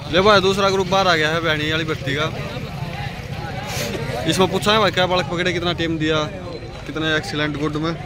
ले भाई दूसरा ग्रुप बाहर आ गया है बहनी वाली भर्ती का। इसमें पूछा है भाई क्या बालक पकड़े, कितना टाइम दिया, कितने एक्सीलेंट गुड में।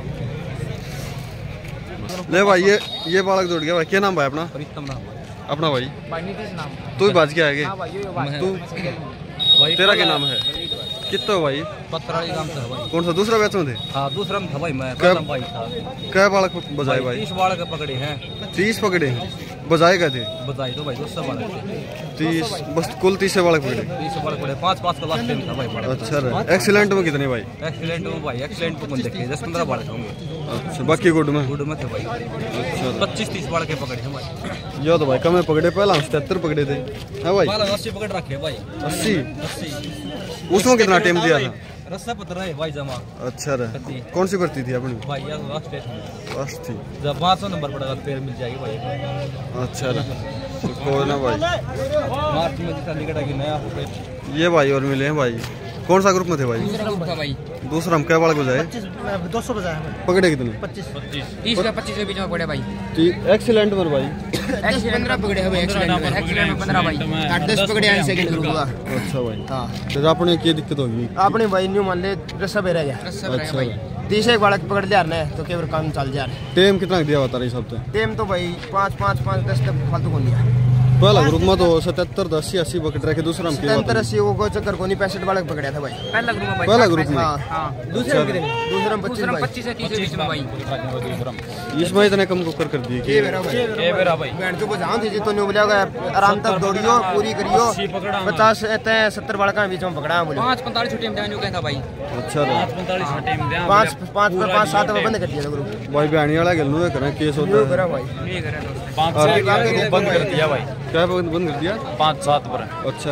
ले भाई ये बालक जुड़ गया भाई। क्या नाम भाई अपना? अपना भाई तू भी बाज के आएगा तू? तेरा क्या नाम है? कितना हो भाई? कौन सा दूसरा बैच में थे? हाँ दूसरा में था भाई मैं। क्या बालक बजाए भाई? 30 बालक पकड़े हैं। 30 पकड़े हैं। बजाए गए थे? बजाए तो भाई 200 बालक 30 बस कुल 30 बालक पकड़े। 30 बालक पकड़े। 5 का लास्ट टाइम था भाई। अच्छा एक्सीलेंट में कितने भाई? एक्सीलेंट में भाई एक्सीलेंट में देखे 10-15 बालक होंगे। अच्छा बाकी गुड में? गुड में थे भाई। अच्छा 25-30 बालक पकड़े हैं भाई। यो तो भाई कम पकड़े, पहला 77 पकड़े थे। है भाई 80 पकड़ रखे भाई। 80 उसमें कितना टाइम दिया था? रस्सा पत्र है भाई जमा। अच्छा कौन सी भर्ती थी अपनी? भाई यार लास्ट थी। जब 500 नंबर पड़ेगा फिर मिल जाएगी भाई। अच्छा कोई ना भाई। मार्च में जितना निकटा कि नया ये भाई और मिले हैं भाई। कौन सा ग्रुप में थे भाई? दूसरा हम क्या बालक बजाए? 200 बजाए। पकड़े कितने? 25 30 का 25 के बीच में पड़े भाई। एक्सीलेंट में भाई एक्सीलेंट 15 पकड़े हैं भाई। एक्सीलेंट में 15 भाई 8-10 पकड़े हैं सेकंड ग्रुप का। अच्छा भाई हां तो आपने क्या दिक्कत होगी? आपने भाई न्यू मान ले रस्सा पे रह गया। अच्छा भाई 30 एक बालक पकड़ लिया ना तो केवल काम चल जा। टाइम कितना दिया होता रही सब? टाइम तो भाई 5-10 तक फालतू को लिया। पहला ग्रुप में तो 77 80 पकड़ रखे। दूसरा में 70-80 वो चक्कर को नहीं 65 बालक पकड़ा था भाई। पहला ग्रुप में हां दूसरा में 25 से 30 के बीच में भाई। इसमें इतने कम कर दिए के बेरा भाई मैं तो बजाऊं थी तो नहीं बोला आराम तक दौड़ियो पूरी करियो। 50 70 बालक के बीच में पकड़ा बोले 5:45 टाइम देने को कहता भाई। अच्छा 5:45 टाइम दे 5-7 में बंद कर दिया ग्रुप भाई। बहनी वाला गेलनु है करें केस होता है भाई। ये करे 5 बंद कर दिया भाई। क्या बंद कर दिया? 5-7 पर। अच्छा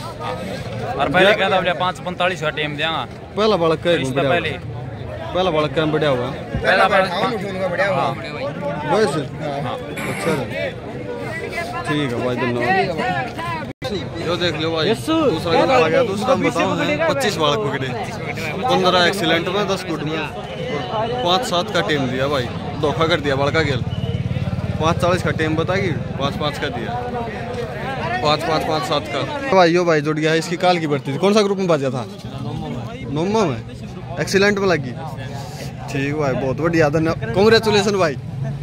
और पहले कहता बोले 5:45 का टाइम देगा। पहला बालक का पहला बालक का बढ़िया हुआ। पहला बालक बढ़िया हुआ बस। अच्छा ठीक है भाई धन्यवाद। जो देख लो भाई दूसरा ग्रुप आ गया। दूसरा हम बताओ 25 बालक पकड़े, 15 एक्सीलेंट में 10 गुड में और 5-7 का टाइम दिया भाई। धोखा कर दिया बालका गेल। 5:40 का टाइम बताएगी 5-5 का दिया। 5-5-5-7 का भाई। यो भाई जुड़ गया है। इसकी काल की बढ़ती थी। कौन सा ग्रुप में बाजा था? नोमा में एक्सीलेंट में लगी। ठीक भाई बहुत बढ़िया धन्यवाद कांग्रेचुलेसन भाई।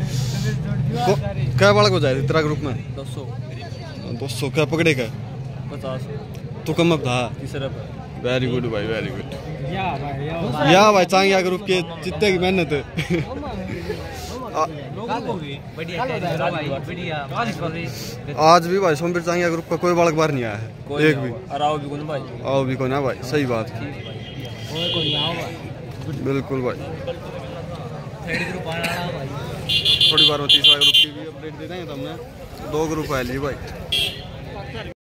क्या बालक हो जाए तेरा ग्रुप में? 200 क्या पकड़े का? 50 तो कम अब था। वेरी गुड भाई वेरी गुड। या भाई चांगिया ग्रुप के जितने की मेहनत आज भी भाई सोमवीर चांगिया ग्रुप का कोई बालक बाहर नहीं आया है एक भी। आओ भी को ना भाई सही बात है बिल्कुल भाई। थोड़ी बार में तीसरा ग्रुप की भी अपडेट दे देंगे तो हमने 2 ग्रुप आए लिए भाई।